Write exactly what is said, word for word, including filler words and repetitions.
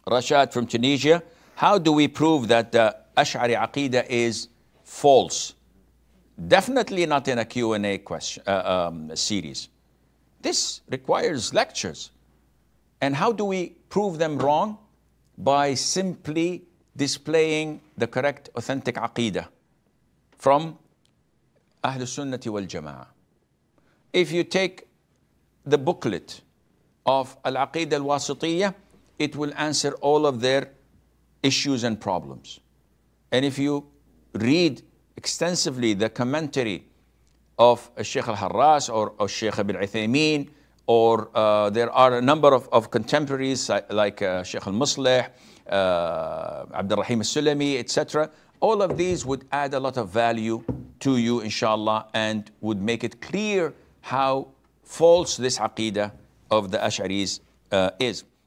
Rashad from Tunisia. How do we prove that the Ashari Aqeedah is false? Definitely not in a Q and A question, uh, um, series. This requires lectures. And how do we prove them wrong? By simply displaying the correct, authentic Aqeedah from Ahl Sunnati wal Jama'ah. If you take the booklet of Al-Aqeedah Al-Wasitiyah, it will answer all of their issues and problems. And if you read extensively the commentary of Sheikh Al-Harras or, or Sheikh Ibn Uthaymeen, or uh, there are a number of, of contemporaries like uh, Sheikh Al-Muslih, uh, Abdul Rahim Al-Sulami, et cetera. All of these would add a lot of value to you, inshallah, and would make it clear how false this Aqeedah of the Ash'aris uh, is.